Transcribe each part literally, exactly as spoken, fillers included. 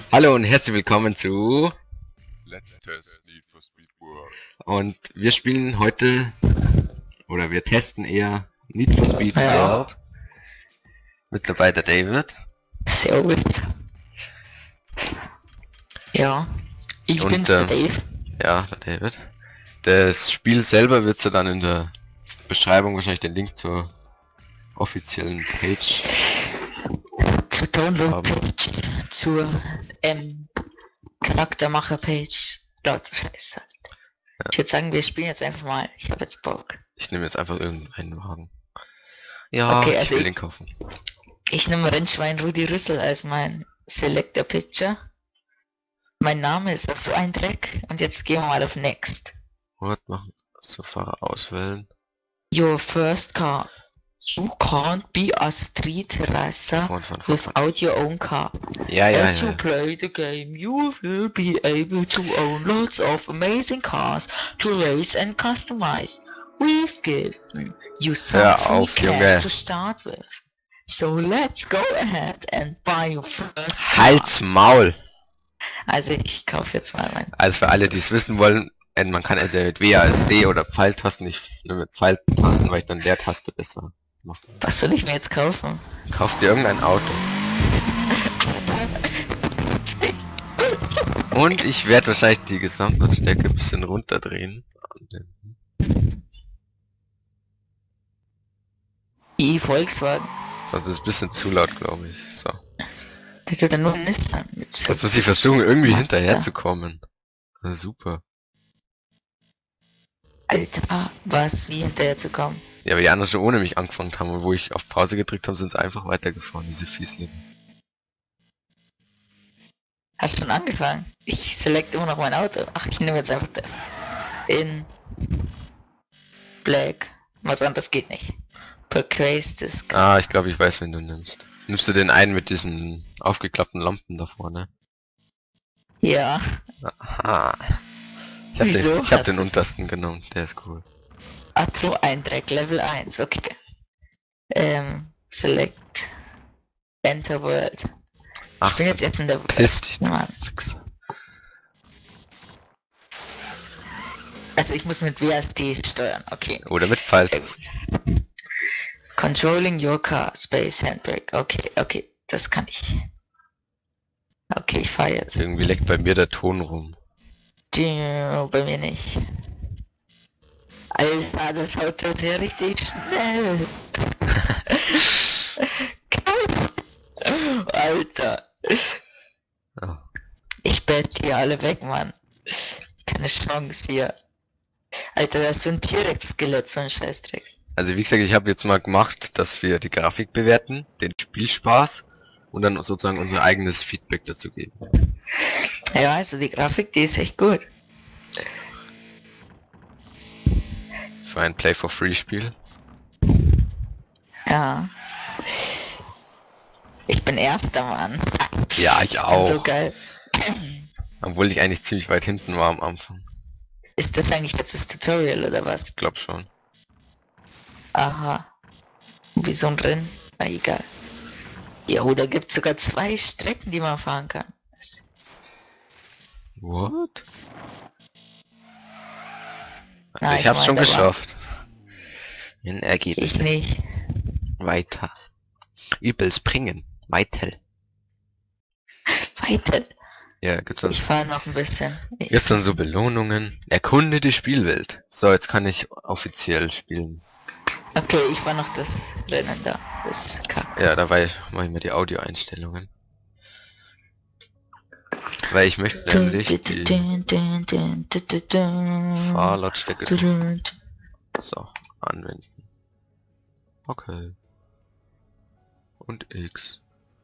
Hallo und herzlich willkommen zu Let's Test Need for Speed World. und wir spielen heute oder wir testen eher Need for Speed Ja. World. Mit dabei der David. Servus. Ja, ich Und, bin's, der ähm, Dave. Ja, der David. Das Spiel selber wird du dann in der Beschreibung wahrscheinlich den Link zur offiziellen Page. Zur Download-Page, haben. zur ähm, Charaktermacher-Page. Lauter Scheiß halt. Ja. Ich würde sagen, wir spielen jetzt einfach mal. Ich habe jetzt Bock. Ich nehme jetzt einfach irgendeinen Wagen. Ja, Okay, ich also will ich- den kaufen. Ich nehme Rennschwein Rudi Rüssel als mein Selector Picture. Mein Name ist das so ein Dreck. Und jetzt gehen wir mal auf Next. What machen? So Fahrer auswählen. Your first car. You can't be a street racer Von, von, von, von. without your own car. Ja, ja, As you ja. play the game, you will be able to own lots of amazing cars to race and customize. We've given you some Hör free auf, cash Junge. to start with. So let's go ahead and buy your first car. Halt's Maul! Also ich kaufe jetzt mal mein. Also für alle, die es wissen wollen, äh, man kann entweder mit W A S D oder Pfeiltasten, nicht nur mit Pfeiltasten, weil ich dann Leertaste besser mache. Was soll ich mir jetzt kaufen? Kauf dir irgendein Auto. Und ich werde wahrscheinlich die Gesamtlautstärke ein bisschen runterdrehen. Die Volkswagen. Sonst ist es ein bisschen zu laut, glaube ich. So. Da gibt ja nur einen Nissan mit so. Jetzt muss ich versuchen, irgendwie hinterher zu kommen. Na, super. Alter, was, wie hinterher zu kommen? Ja, weil die anderen schon ohne mich angefangen haben und wo ich auf Pause gedrückt habe, sind sie einfach weitergefahren, diese Fieslinge. Hast schon angefangen? Ich select immer noch mein Auto. Ach, ich nehme jetzt einfach das. In Black. Was anderes geht nicht. Purchase this. Ah, ich glaube, ich weiß, wen du nimmst. Nimmst du den einen mit diesen aufgeklappten Lampen da vorne? Ja. Aha. Ich hab Wieso? den, ich hab Hast den du's? untersten genommen, der ist cool. Ach so, ein Dreck, Level eins, okay. Ähm, select. Enter World. Ich Ach, bin jetzt jetzt in der World. piss dich, du Mann. Wichser. Also ich muss mit W A S D steuern, okay. Oder mit Pfeiltasten. Controlling your car, Space Handbrake. Okay, okay, das kann ich. Okay, ich fahr jetzt. Irgendwie leckt bei mir der Ton rum. Tja, bei mir nicht. Alter, das Auto ist ja richtig schnell. Alter. Oh. Ich bett die alle weg, Mann. Keine Chance hier. Alter, da ist so ein T-Rex-Skelett, so ein Scheißdreck. Also wie gesagt, ich habe jetzt mal gemacht, dass wir die Grafik bewerten, den Spielspaß und dann sozusagen unser eigenes Feedback dazu geben. Ja, also die Grafik, die ist echt gut. Für ein Play for Free Spiel. Ja. Ich bin erster, Mann. Ja, ich auch. So geil. Obwohl ich eigentlich ziemlich weit hinten war am Anfang. Ist das eigentlich jetzt das Tutorial oder was? Ich glaube schon. Aha. Wieso drin? Na egal. Jo, da gibt's sogar zwei Strecken, die man fahren kann. What? Also Na, ich ich hab's mein, schon da war- geschafft. In Ich Ergebnis. nicht. Weiter. Übelst bringen. Weiter. Weiter. Ja, gibt's dann, Ich fahre noch ein bisschen. Ich, gibt's dann so Belohnungen. Erkunde die Spielwelt. So, jetzt kann ich offiziell spielen. okay, ich fahr noch das Rennen da. Das ist kacke. Ja, dabei mache ich mir die Audioeinstellungen. Weil ich möchte nämlich die Fahrlautstärke so anwenden. Okay. Und X.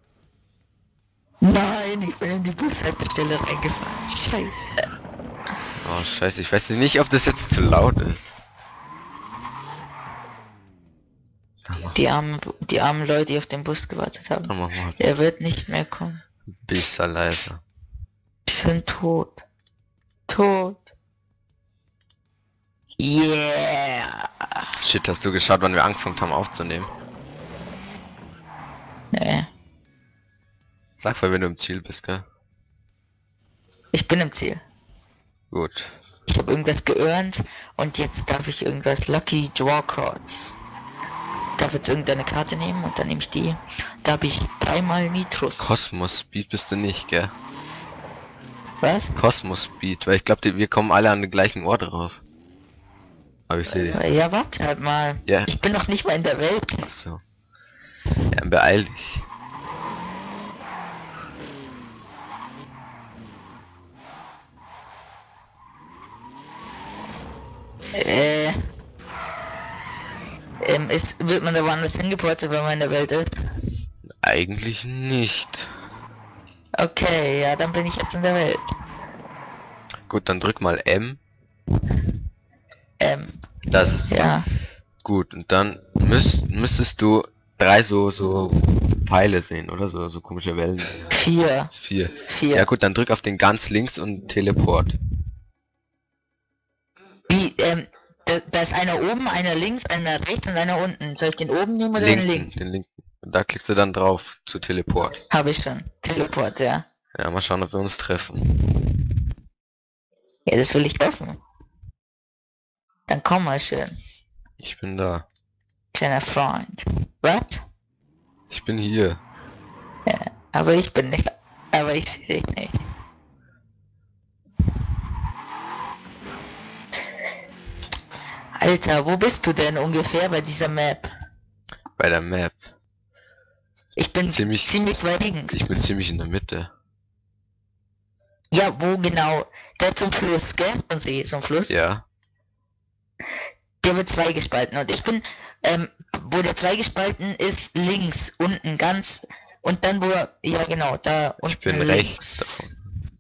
Nein, ich bin in die Bushaltestelle reingefahren. Scheiße. Oh scheiße, ich weiß nicht, ob das jetzt zu laut ist. Dann mach, Die armen, die armen Leute, die auf den Bus gewartet haben. dann machen wir halt Er wird nicht mehr kommen. ein bisschen leiser. Die sind tot. Tot. Yeah. Shit, hast du geschaut, wann wir angefangen haben aufzunehmen? Nee. Sag mal, wenn du im Ziel bist, gell? Ich bin im Ziel. Gut. Ich habe irgendwas geearnt und jetzt darf ich irgendwas Lucky Draw Cards. Ich darf jetzt irgendeine Karte nehmen und dann nehme ich die. Da habe ich dreimal Nitrus. Kosmos Speed bist du nicht, gell? Was? Kosmos Speed, weil ich glaube, wir kommen alle an den gleichen Ort raus. Aber ich sehe. Ja, warte halt mal. Ja. Ich bin noch nicht mal in der Welt. Ach so. Ja, beeil dich. Äh. Ähm, ist, wird man da woanders hingeportet, wenn man in der Welt ist? Eigentlich nicht. Okay, ja, dann bin ich jetzt in der Welt. Gut, dann drück mal M. Ähm, Das ist ja. gut. Und dann müsst, müsstest du drei so so Pfeile sehen, oder? So, so komische Wellen. Vier. Vier. Vier. Ja gut, dann drück auf den ganz links und Teleport. Wie, ähm, da, da ist einer oben, einer links, einer rechts und einer unten. Soll ich den oben nehmen oder Linken, den links? den linken. Und da klickst du dann drauf zu Teleport. Habe ich schon. Teleport, ja. Ja, mal schauen, ob wir uns treffen. Ja, das will ich hoffen. Dann komm mal schön, Ich bin da. kleiner Freund. Was? Ich bin hier. Ja, aber ich bin nicht. Aber ich sehe dich nicht. Alter, wo bist du denn ungefähr bei dieser Map? Bei der Map. Ich bin Ziemlich- ziemlich weit links. Ich bin ziemlich in der Mitte. Ja, wo genau? Der zum Fluss, gell? Und See zum Fluss. Ja. Der wird zweigespalten und ich bin, ähm, wo der zweigespalten ist, links, unten ganz und dann wo, ja genau, da unten Ich bin links. rechts davon.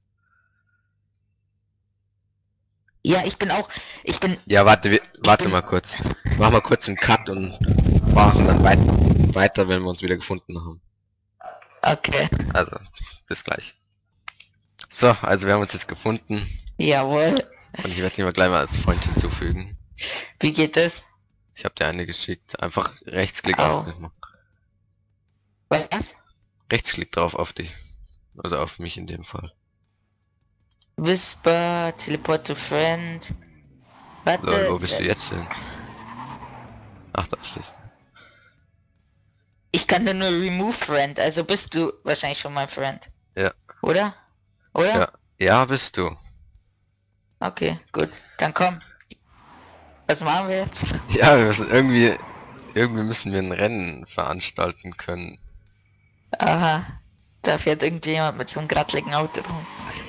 Ja, ich bin auch, ich bin, Ja, warte, wir, warte bin- mal kurz. Mach mal kurz einen Cut und machen dann weit, weiter, wenn wir uns wieder gefunden haben. okay, Also, bis gleich. So, also wir haben uns jetzt gefunden jawohl. und ich werde dich mal gleich mal als Freund hinzufügen. Wie geht das? Ich habe dir eine geschickt. Einfach Rechtsklick Au. auf dich machen. Was? Rechtsklick drauf auf dich. Also auf mich in dem Fall. Whisper, Teleport to Friend. Warte. So, wo bist du jetzt denn? Ach, da stehst du. Ich kann nur Remove Friend, also bist du wahrscheinlich schon mein Friend. Ja. Oder? Oder? Ja. Ja, bist du. Okay, gut. Dann komm. Was machen wir jetzt? Ja, wir müssen irgendwie, irgendwie müssen wir ein Rennen veranstalten können. Aha. Da fährt irgendjemand mit so einem grattligen Auto rum.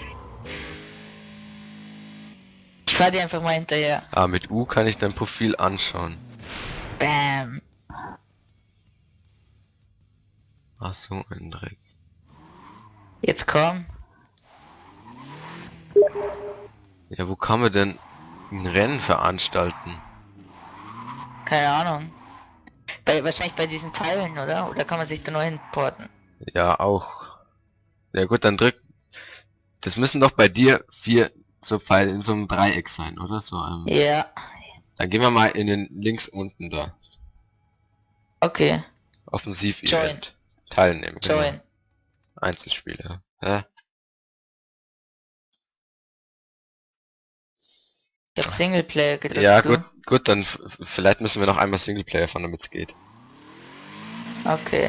Ich fahr dir einfach mal hinterher. Ah, mit U kann ich dein Profil anschauen. Bam. Ach so, ein Dreck. Jetzt komm. Ja, wo kann man denn ein Rennen veranstalten? Keine Ahnung. Bei, wahrscheinlich bei diesen Pfeilen, oder? Oder kann man sich da nur hinporten? Ja, auch. Ja gut, dann drück. Das müssen doch bei dir vier so Pfeile in so einem Dreieck sein, oder? So einem. Ja. Dann gehen wir mal in den links unten da. Okay. Offensiv-Event. Teilnehmen. genau. Join. Einzelspieler. Hä? Ich hab Singleplayer gedrückt. Ja, du? gut, gut, dann f- vielleicht müssen wir noch einmal Singleplayer fahren, damit es geht. Okay.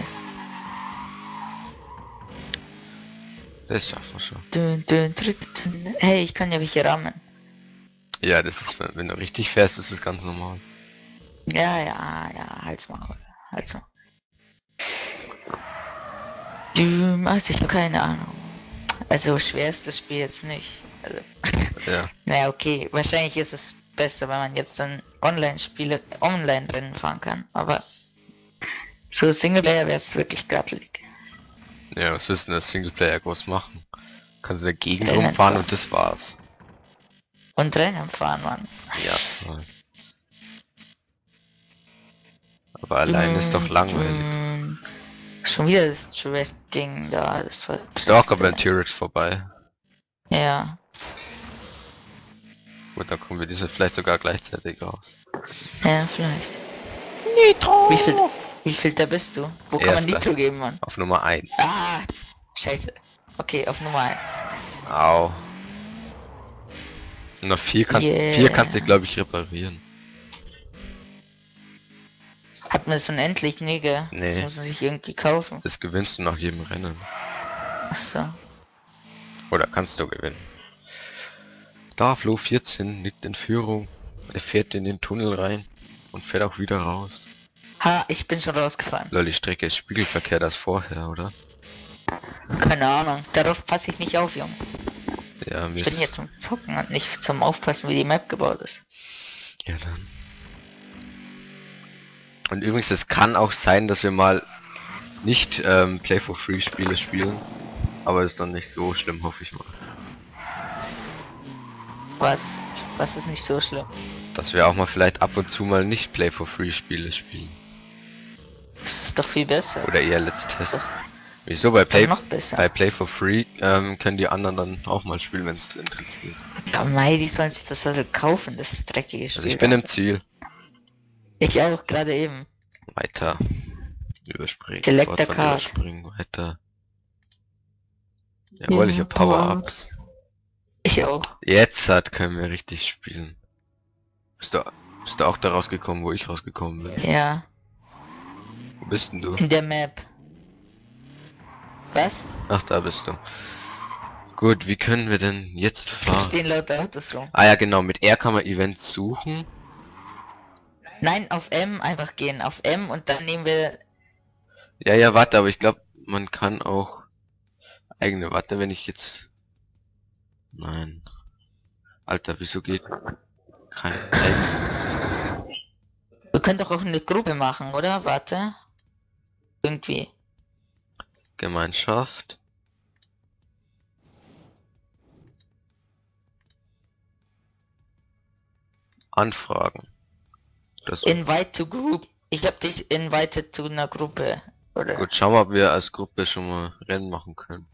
Das schaffen wir schon. Dün, dün, dün, dün. Hey, ich kann ja welche rammen. Ja, das ist, wenn wenn du richtig fährst, ist das ganz normal. Ja, ja, ja, halt's mal. Halt's mal. Du, also ich habe keine Ahnung. Also schwer ist das Spiel jetzt nicht. Also, Ja. naja, okay. Wahrscheinlich ist es besser, wenn man jetzt dann Online-Spiele, Online-Rennen fahren kann. Aber so Singleplayer wäre es wirklich gattelig. Ja, was willst du denn als Singleplayer groß machen? Kannst du dagegen Rennen rumfahren fahren. und das war's. Und Rennen fahren, Mann. Ja, zwei. Aber allein ist doch langweilig. Mm, Schon wieder das Dress-Ding da. Das war. Ist auch gerade beim T-Rex vorbei. Ja. Gut, dann kommen wir diese vielleicht sogar gleichzeitig raus. Ja, vielleicht. Nitro! Wie viel, wie viel da bist du? Wo kann man Erster. Nitro geben, Mann? Auf Nummer eins. Ah, scheiße. Okay, auf Nummer eins. Au. Und auf vier kannst Yeah. vier kannst du, glaube ich, reparieren. Hat man es unendlich? Nee, gell? Nee. Das muss man sich irgendwie kaufen. Das gewinnst du nach jedem Rennen. Achso. Oder kannst du gewinnen. Da, Flo vierzehn liegt in Führung. Er fährt in den Tunnel rein und fährt auch wieder raus. Ha, ich bin schon rausgefahren. Lol, die Strecke ist spiegelverkehrt als vorher, oder? Keine Ahnung. Darauf passe ich nicht auf, Junge. Ja, Ich mir bin ist- hier zum Zocken und nicht zum Aufpassen, wie die Map gebaut ist. Ja, dann. Und übrigens, es kann auch sein, dass wir mal nicht ähm, Play for Free Spiele spielen. Aber ist dann nicht so schlimm, hoffe ich mal. Was? Was ist nicht so schlimm? Dass wir auch mal vielleicht ab und zu mal nicht Play for Free Spiele spielen. Das ist doch viel besser. Oder eher Let's Test. Wieso? Bei Play, noch besser. bei Play for Free ähm, können die anderen dann auch mal spielen, wenn es interessiert. Ja, Mai, die sollen sich das also kaufen, das dreckige Spiel. Also ich bin im Ziel. Ich auch, gerade eben. Weiter. Überspringen. Select Fort a von card. überspringen. Weiter. Jawohl, ich hab Power-Up. Ich auch. Jetzt hat können wir richtig spielen. Bist du, bist du auch da rausgekommen, wo ich rausgekommen bin? Ja, Wo bist denn du? in der Map. Was? Ach, da bist du. Gut, wie können wir denn jetzt Da fahren? stehen lauter Autos rum. Ah ja, genau, mit R kann man Events suchen. Nein, auf M einfach gehen. Auf M und dann nehmen wir... Ja, ja, warte, aber ich glaube, man kann auch eigene, warte, wenn ich jetzt... Nein. Alter, wieso geht kein eigenes? Wir können doch auch eine Gruppe machen, oder? Warte. Irgendwie. Gemeinschaft. Anfragen. Das Invite to Group. Ich hab dich invited zu einer Gruppe. Oder? Gut, schauen wir, ob wir als Gruppe schon mal Rennen machen können.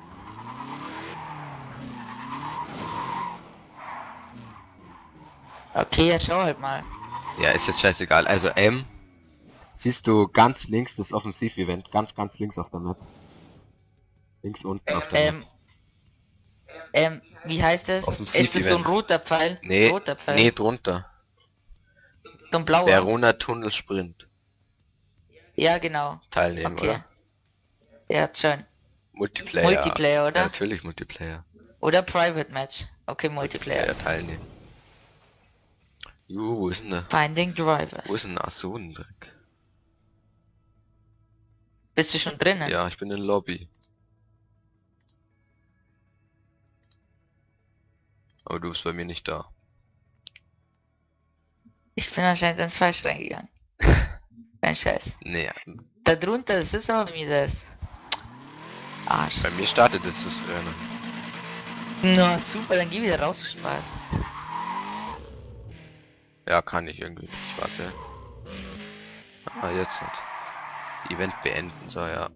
Okay, ja, schau halt mal. Ja, ist jetzt scheißegal. Also M. Siehst du ganz links das Offensiv-Event. Ganz, ganz links auf der Map. Links unten auf der Ähm, Map. ähm, wie heißt es? Offensiv Ist es so ein roter Pfeil? Nee, Roter Pfeil. nee, drunter. So ein blauer. Verona Tunnel Sprint. Ja, genau. Teilnehmen, Okay. oder? Ja, schön. Multiplayer. Multiplayer, oder? Ja, natürlich Multiplayer. Oder Private Match. Okay, Multiplayer. Ja, teilnehmen. Juhu, wo ist denn der? Finding Drivers. Wo ist denn der? Ach, so ein Dreck. Bist du schon drinnen? Ja, ich bin in Lobby. Aber du bist bei mir nicht da. Ich bin anscheinend ins Falsch reingegangen. Kein Scheiß. Nee, Da drunter, das ist aber bei mir das. Arsch. bei mir startet jetzt das Rennen. Na super, dann geh wieder raus, Spaß. Ja, kann ich irgendwie nicht. Warte. Ah, jetzt nicht. Event beenden, so ja.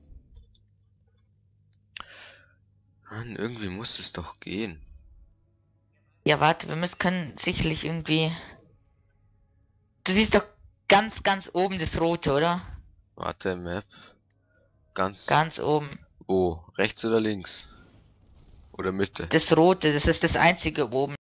Mann, irgendwie muss es doch gehen. Ja, warte, wir müssen können sicherlich irgendwie... Du siehst doch ganz, ganz oben das Rote, oder? Warte, Map. Ganz... Ganz oben. Wo? Rechts oder links? Oder Mitte? Das Rote, das ist das einzige oben.